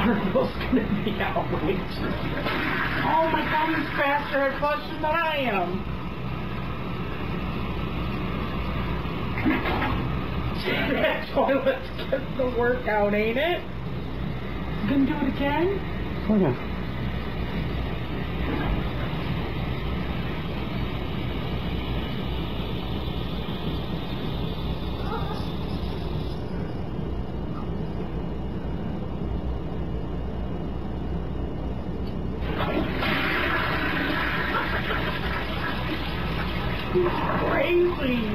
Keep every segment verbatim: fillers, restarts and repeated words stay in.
water bill's going to be outrageous. Oh my God, he's faster at flushing than I am. That toilet's getting the workout, ain't it? You gonna do it again? Oh yeah. He's crazy.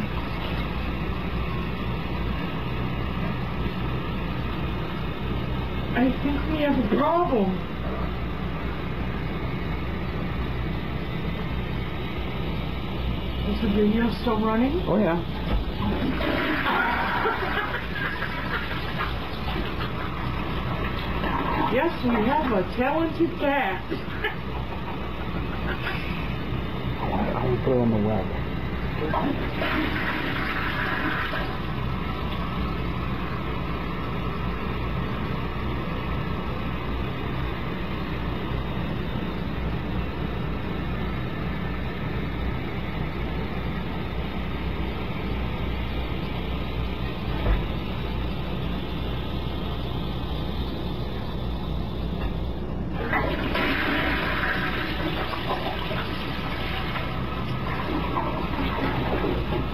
I think we have a problem. Is the video still running? Oh yeah. Yes, we have a talented cat. I will put it on the web.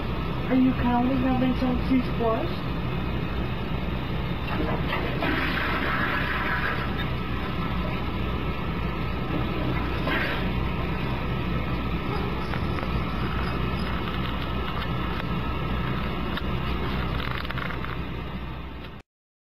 Are you counting how many times he's flushed?